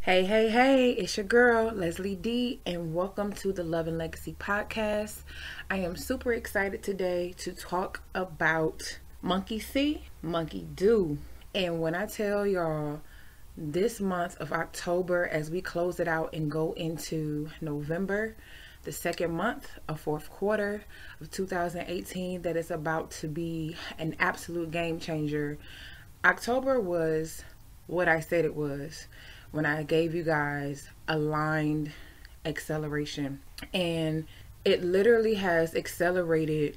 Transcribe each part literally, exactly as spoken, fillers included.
Hey, hey, hey, it's your girl, Leslie D, and welcome to the Love and Legacy podcast. I am super excited today to talk about Monkey See, Monkey Do. And when I tell y'all, this month of October, as we close it out and go into November, the second month of fourth quarter of two thousand eighteen, that is about to be an absolute game changer. October was what I said it was when I gave you guys aligned acceleration, and it literally has accelerated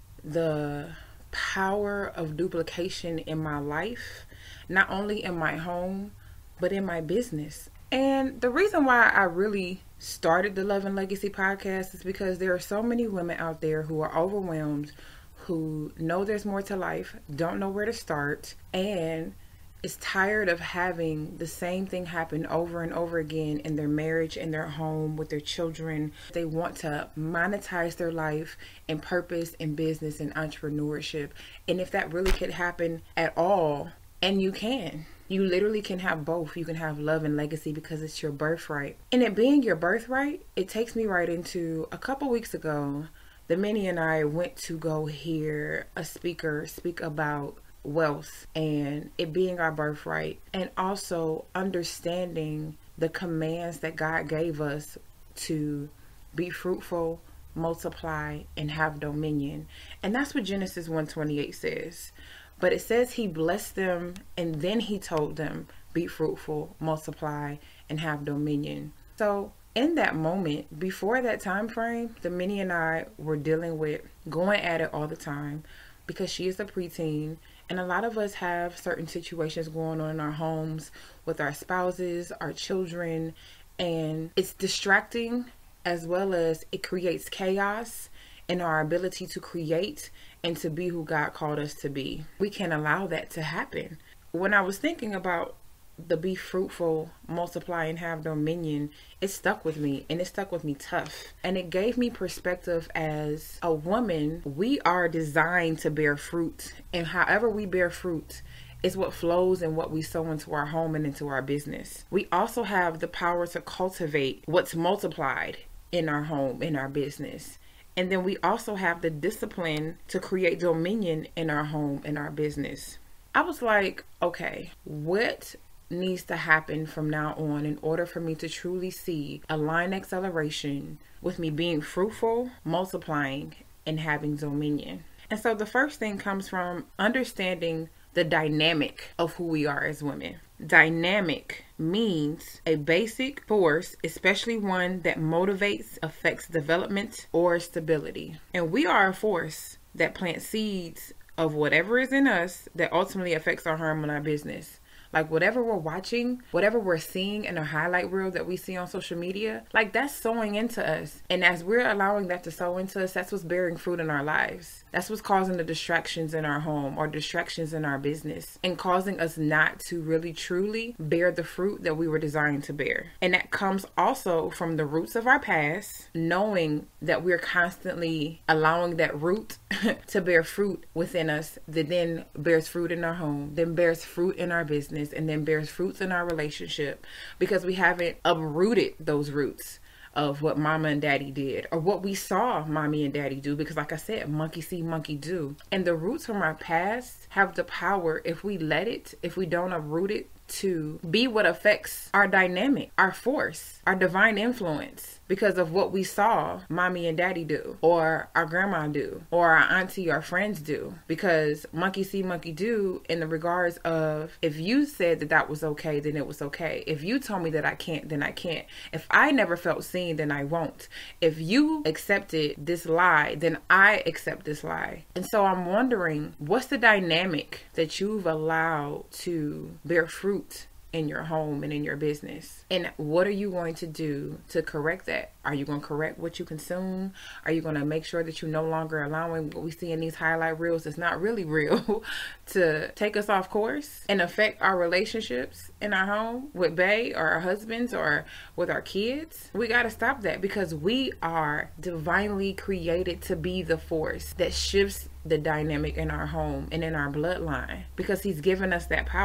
the power of duplication in my life, not only in my home but in my business. And the reason why I really started the Love and Legacy podcast is because there are so many women out there who are overwhelmed, who know there's more to life, don't know where to start, and is tired of having the same thing happen over and over again in their marriage, in their home, with their children. They want to monetize their life and purpose and business and entrepreneurship. And if that really could happen at all, and you can, you literally can have both. You can have love and legacy because it's your birthright. And it being your birthright, it takes me right into a couple weeks ago, the Minnie and I went to go hear a speaker speak about wealth and it being our birthright, and also understanding the commands that God gave us to be fruitful, multiply, and have dominion. And that's what Genesis one twenty-eight says. But it says he blessed them and then he told them, be fruitful, multiply, and have dominion. So in that moment, before that time frame, the Minnie and I were dealing with going at it all the time because she is a preteen. And a lot of us have certain situations going on in our homes with our spouses, our children, and it's distracting, as well as it creates chaos in our ability to create and to be who God called us to be. We can't allow that to happen. When I was thinking about the be fruitful, multiply, and have dominion, it stuck with me, and it stuck with me tough. And it gave me perspective as a woman. We are designed to bear fruit, and however we bear fruit is what flows and what we sow into our home and into our business. We also have the power to cultivate what's multiplied in our home, in our business. And then we also have the discipline to create dominion in our home, in our business. I was like, okay, what needs to happen from now on in order for me to truly see a line acceleration with me being fruitful, multiplying, and having dominion? And so the first thing comes from understanding the dynamic of who we are as women. Dynamic means a basic force, especially one that motivates, affects development or stability. And we are a force that plants seeds of whatever is in us that ultimately affects our home and our business. Like whatever we're watching, whatever we're seeing in a highlight reel that we see on social media, like that's sowing into us. And as we're allowing that to sow into us, that's what's bearing fruit in our lives. That's what's causing the distractions in our home or distractions in our business and causing us not to really truly bear the fruit that we were designed to bear. And that comes also from the roots of our past, knowing that we're constantly allowing that root to bear fruit within us that then bears fruit in our home, then bears fruit in our business, and then bears fruits in our relationship, because we haven't uprooted those roots of what mama and daddy did or what we saw mommy and daddy do. Because like I said, monkey see, monkey do. And the roots from our past have the power, if we let it, if we don't uproot it, to be what affects our dynamic, our force, our divine influence, because of what we saw mommy and daddy do, or our grandma do, or our auntie or friends do. Because monkey see, monkey do in the regards of, if you said that that was okay, then it was okay. If you told me that I can't, then I can't. If I never felt seen, then I won't. If you accepted this lie, then I accept this lie. And so I'm wondering, what's the dynamic that you've allowed to bear fruit in your home and in your business? And what are you going to do to correct that? Are you going to correct what you consume? Are you going to make sure that you're no longer allowing what we see in these highlight reels that's not really real to take us off course and affect our relationships in our home with bae or our husbands or with our kids? We got to stop that, because we are divinely created to be the force that shifts the dynamic in our home and in our bloodline, because he's given us that power.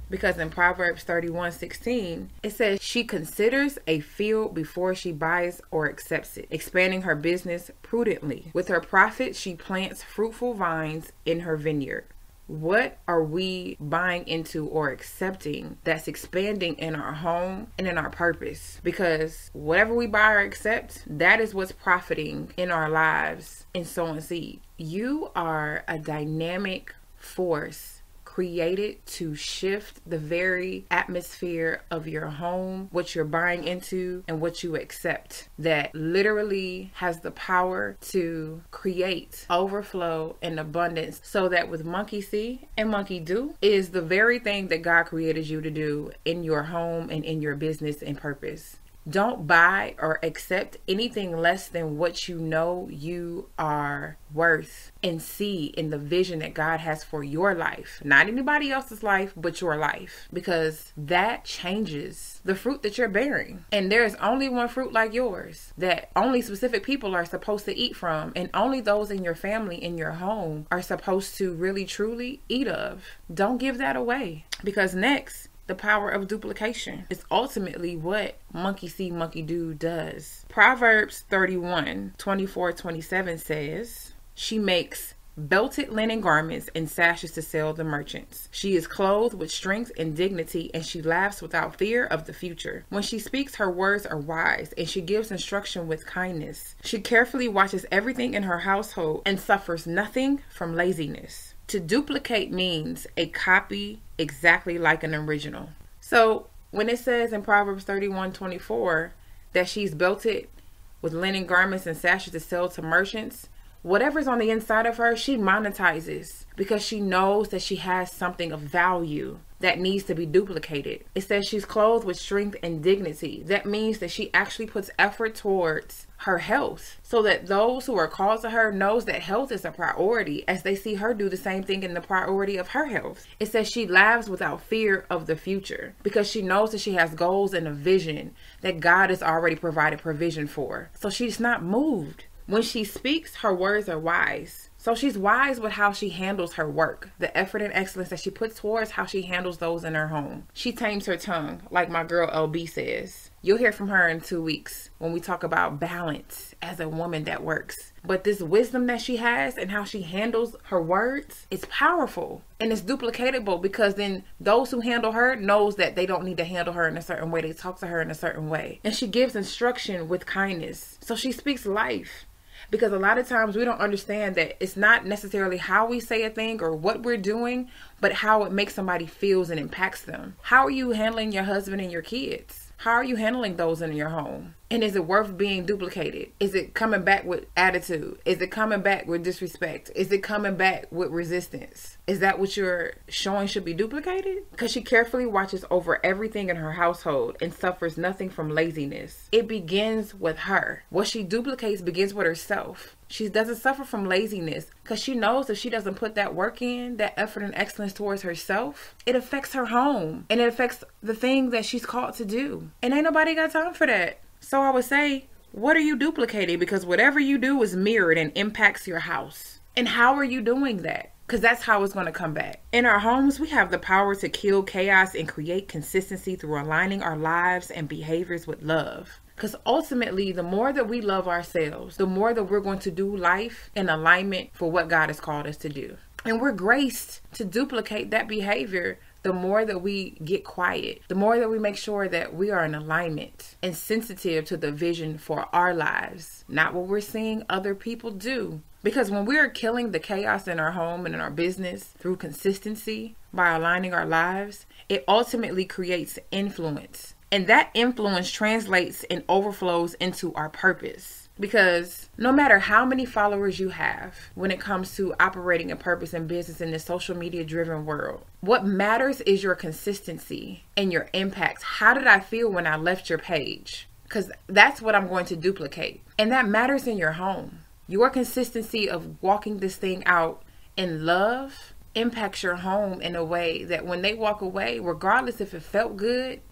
Because in Proverbs thirty-one sixteen, it says she considers a field before she buys or accepts it, expanding her business prudently. With her profit, she plants fruitful vines in her vineyard. What are we buying into or accepting that's expanding in our home and in our purpose? Because whatever we buy or accept, that is what's profiting in our lives in sowing seed. You are a dynamic force created to shift the very atmosphere of your home, what you're buying into and what you accept, that literally has the power to create overflow and abundance. So that with Monkey See and Monkey Do is the very thing that God created you to do in your home and in your business and purpose. Don't buy or accept anything less than what you know you are worth and see in the vision that God has for your life. Not anybody else's life, but your life. Because that changes the fruit that you're bearing. And there's only one fruit like yours that only specific people are supposed to eat from. And only those in your family, in your home, are supposed to really, truly eat of. Don't give that away. Because next, the power of duplication is ultimately what Monkey See, Monkey Do does. Proverbs thirty-one twenty-four twenty-seven says, she makes belted linen garments and sashes to sell to merchants. She is clothed with strength and dignity, and she laughs without fear of the future. When she speaks, her words are wise, and she gives instruction with kindness. She carefully watches everything in her household and suffers nothing from laziness. To duplicate means a copy exactly like an original. So when it says in Proverbs thirty-one twenty-four that she's belted with linen garments and sashes to sell to merchants, whatever's on the inside of her, she monetizes because she knows that she has something of value that needs to be duplicated. It says she's clothed with strength and dignity. That means that she actually puts effort towards her health, so that those who are called to her knows that health is a priority as they see her do the same thing in the priority of her health. It says she laughs without fear of the future because she knows that she has goals and a vision that God has already provided provision for. So she's not moved. When she speaks, her words are wise. So she's wise with how she handles her work, the effort and excellence that she puts towards how she handles those in her home. She tames her tongue, like my girl L B says. You'll hear from her in two weeks when we talk about balance as a woman that works. But this wisdom that she has and how she handles her words is powerful. And it's duplicatable because then those who handle her knows that they don't need to handle her in a certain way. They talk to her in a certain way. And she gives instruction with kindness. So she speaks life. Because a lot of times we don't understand that it's not necessarily how we say a thing or what we're doing, but how it makes somebody feels and impacts them. How are you handling your husband and your kids? How are you handling those in your home? And is it worth being duplicated? Is it coming back with attitude? Is it coming back with disrespect? Is it coming back with resistance? Is that what you're showing should be duplicated? Because she carefully watches over everything in her household and suffers nothing from laziness. It begins with her. What she duplicates begins with herself. She doesn't suffer from laziness because she knows if she doesn't put that work in, that effort and excellence towards herself, it affects her home and it affects the thing that she's called to do. And ain't nobody got time for that. So I would say, what are you duplicating? Because whatever you do is mirrored and impacts your house. And how are you doing that? Because that's how it's going to come back. In our homes, we have the power to kill chaos and create consistency through aligning our lives and behaviors with love. Because ultimately, the more that we love ourselves, the more that we're going to do life in alignment for what God has called us to do. And we're graced to duplicate that behavior the more that we get quiet, the more that we make sure that we are in alignment and sensitive to the vision for our lives, not what we're seeing other people do. Because when we're killing the chaos in our home and in our business through consistency by aligning our lives, it ultimately creates influence. And that influence translates and overflows into our purpose. Because no matter how many followers you have when it comes to operating a purpose and business in this social media driven world, what matters is your consistency and your impact. How did I feel when I left your page? Because that's what I'm going to duplicate. And that matters in your home. Your consistency of walking this thing out in love impacts your home in a way that when they walk away, regardless if it felt good,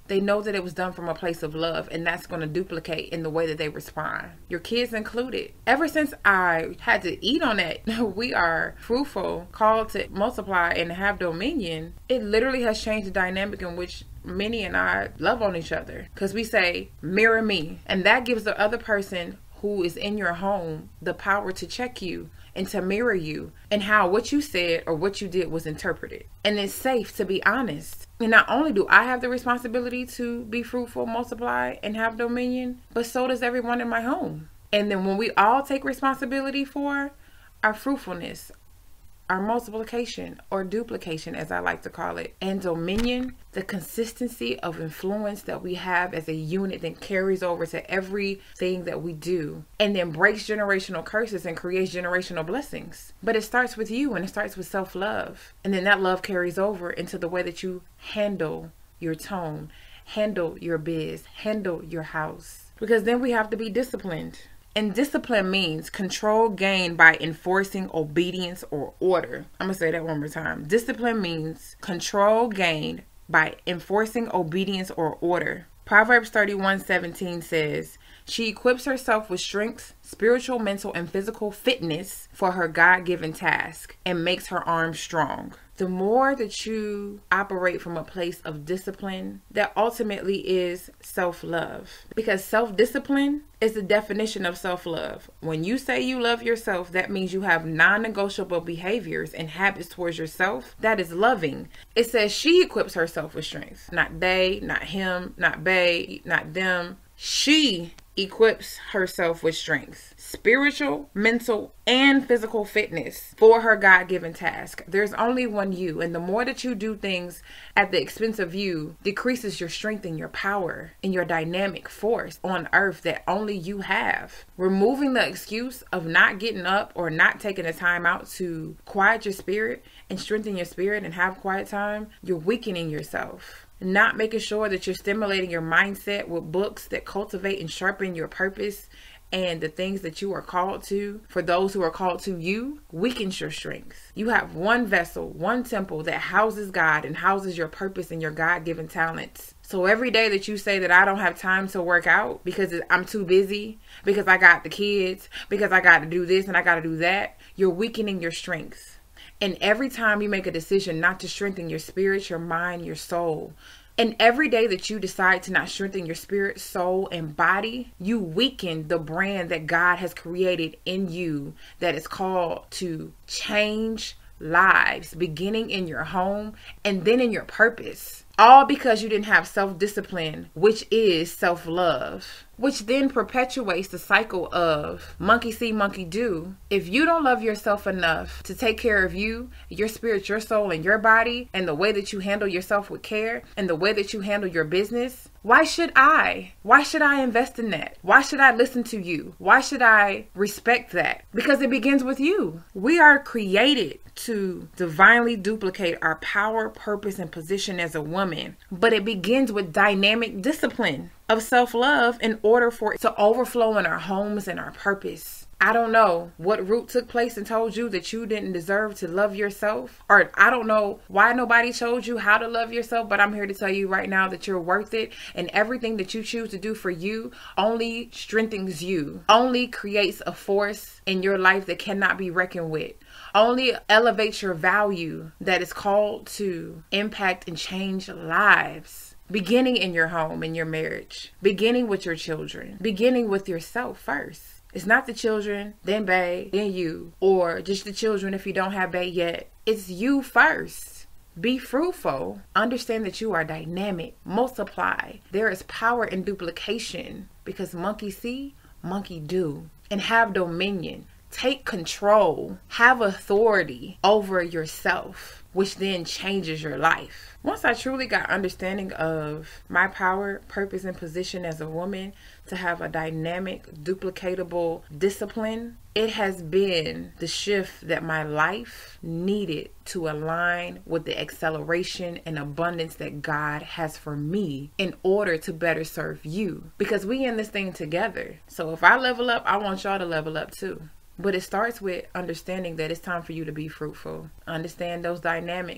They know that it was done from a place of love, and that's going to duplicate in the way that they respond. Your kids included. Ever since I had to eat on that, we are fruitful, called to multiply and have dominion. It literally has changed the dynamic in which Minnie and I love on each other, because we say, mirror me. And that gives the other person who is in your home the power to check you and to mirror you and how what you said or what you did was interpreted. And it's safe to be honest. And not only do I have the responsibility to be fruitful, multiply, and have dominion, but so does everyone in my home. And then when we all take responsibility for our fruitfulness, our multiplication or duplication, as I like to call it, and dominion, the consistency of influence that we have as a unit that carries over to everything that we do, and then breaks generational curses and creates generational blessings. But it starts with you, and it starts with self-love. And then that love carries over into the way that you handle your tone, handle your biz, handle your house. Because then we have to be disciplined. And discipline means control gained by enforcing obedience or order. I'm going to say that one more time. Discipline means control gained by enforcing obedience or order. Proverbs thirty-one seventeen says, she equips herself with strength, spiritual, mental, and physical fitness for her God-given task and makes her arms strong. The more that you operate from a place of discipline, that ultimately is self-love. Because self-discipline is the definition of self-love. When you say you love yourself, that means you have non-negotiable behaviors and habits towards yourself. That is loving. It says she equips herself with strength. Not they, not him, not they, not them. She equips herself with strength, spiritual, mental, and physical fitness for her God-given task. There's only one you, and the more that you do things at the expense of you decreases your strength and your power and your dynamic force on earth that only you have. Removing the excuse of not getting up or not taking the time out to quiet your spirit and strengthen your spirit and have quiet time, you're weakening yourself. Not making sure that you're stimulating your mindset with books that cultivate and sharpen your purpose and the things that you are called to, for those who are called to you, weakens your strength. You have one vessel, one temple that houses God and houses your purpose and your God-given talents. So every day that you say that I don't have time to work out because I'm too busy, because I got the kids, because I got to do this and I got to do that, you're weakening your strength. And every time you make a decision not to strengthen your spirit, your mind, your soul, and every day that you decide to not strengthen your spirit, soul, and body, you weaken the brand that God has created in you that is called to change lives, beginning in your home and then in your purpose. All because you didn't have self-discipline, which is self-love, which then perpetuates the cycle of monkey see, monkey do. If you don't love yourself enough to take care of you, your spirit, your soul, and your body, and the way that you handle yourself with care, and the way that you handle your business, why should I? Why should I invest in that? Why should I listen to you? Why should I respect that? Because it begins with you. We are created to divinely duplicate our power, purpose, and position as a woman. But it begins with dynamic discipline of self-love in order for it to overflow in our homes and our purpose. I don't know what root took place and told you that you didn't deserve to love yourself. Or I don't know why nobody told you how to love yourself, but I'm here to tell you right now that you're worth it. And everything that you choose to do for you only strengthens you, only creates a force in your life that cannot be reckoned with, only elevates your value that is called to impact and change lives. Beginning in your home, in your marriage, beginning with your children, beginning with yourself first. It's not the children, then bae, then you, or just the children if you don't have bae yet. It's you first. Be fruitful. Understand that you are dynamic. Multiply. There is power in duplication because monkey see, monkey do. And have dominion. Take control. Have authority over yourself, which then changes your life. Once I truly got understanding of my power, purpose, and position as a woman to have a dynamic, duplicatable discipline, it has been the shift that my life needed to align with the acceleration and abundance that God has for me in order to better serve you. Because we in this thing together. So if I level up, I want y'all to level up too. But it starts with understanding that it's time for you to be fruitful. Understand those dynamics.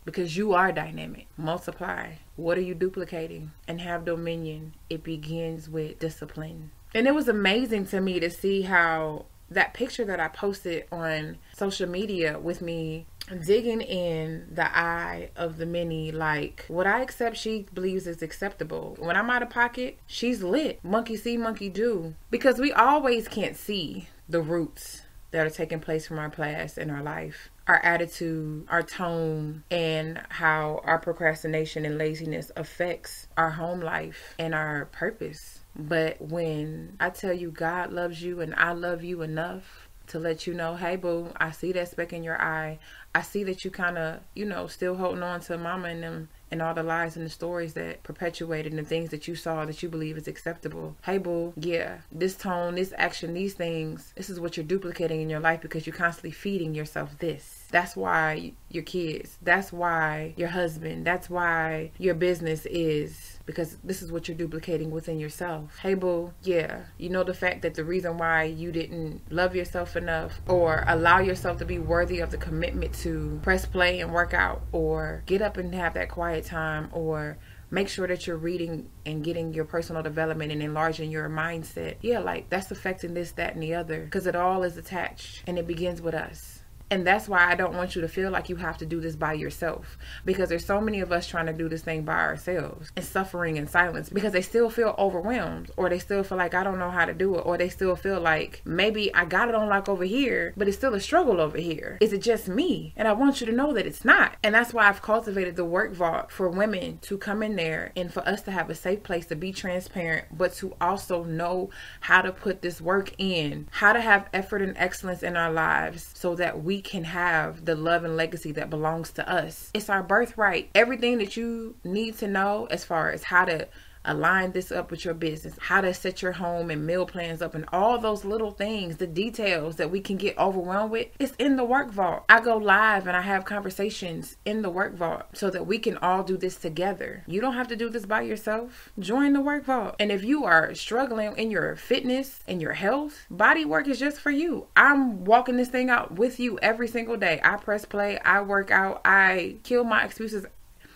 because you are dynamic. Multiply. What are you duplicating? And have dominion. It begins with discipline. And it was amazing to me to see how that picture that I posted on social media with me digging in the eye of the many, like, what I accept she believes is acceptable. When I'm out of pocket, she's lit. Monkey see, monkey do. Because we always can't see the roots that are taking place from our past in our life. Our attitude, our tone, and how our procrastination and laziness affects our home life and our purpose. But when I tell you God loves you and I love you enough to let you know, hey boo, I see that speck in your eye. I see that you kind of, you know, still holding on to mama and them and all the lies and the stories that perpetuated and the things that you saw that you believe is acceptable. Hey boo, yeah, this tone, this action, these things, this is what you're duplicating in your life because you're constantly feeding yourself this. That's why your kids, that's why your husband, that's why your business is, because this is what you're duplicating within yourself. Hey boo, yeah, you know the fact that the reason why you didn't love yourself enough or allow yourself to be worthy of the commitment to press play and work out or get up and have that quiet time or make sure that you're reading and getting your personal development and enlarging your mindset. Yeah, like that's affecting this, that, and the other because it all is attached and it begins with us. And that's why I don't want you to feel like you have to do this by yourself, because there's so many of us trying to do this thing by ourselves and suffering in silence because they still feel overwhelmed, or they still feel like I don't know how to do it, or they still feel like maybe I got it on like over here, but it's still a struggle over here. Is it just me? And I want you to know that it's not. And that's why I've cultivated the Work Vault for women to come in there and for us to have a safe place to be transparent, but to also know how to put this work in, how to have effort and excellence in our lives so that we can have the love and legacy that belongs to us. It's our birthright. Everything that you need to know as far as how to align this up with your business, how to set your home and meal plans up, and all those little things, the details that we can get overwhelmed with, it's in the Work Vault. I go live and I have conversations in the Work Vault so that we can all do this together. You don't have to do this by yourself. Join the Work Vault. And if you are struggling in your fitness and your health, body work is just for you. I'm walking this thing out with you every single day. I press play, I work out, I kill my excuses.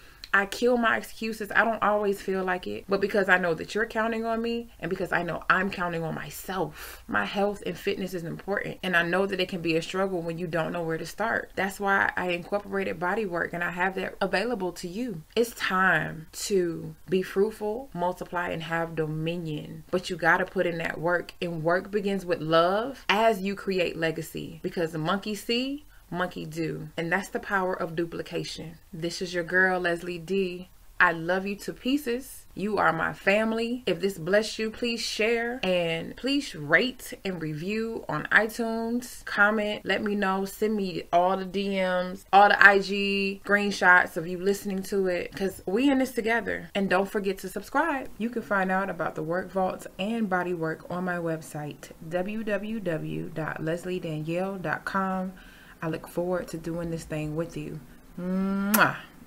I kill my excuses. I don't always feel like it, but because I know that you're counting on me and because I know I'm counting on myself, my health and fitness is important. And I know that it can be a struggle when you don't know where to start. That's why I incorporated body work and I have that available to you. It's time to be fruitful, multiply, and have dominion. But you got to put in that work, and work begins with love as you create legacy, because the monkey see, monkey do. And that's the power of duplication. This is your girl, Leslie D. I love you to pieces. You are my family. If this blessed you, please share and please rate and review on iTunes. Comment, let me know, send me all the D Ms, all the I G screenshots of you listening to it, because we in this together. And don't forget to subscribe. You can find out about the Work Vaults and body work on my website, w w w dot leslie danielle dot com. I look forward to doing this thing with you. Mwah.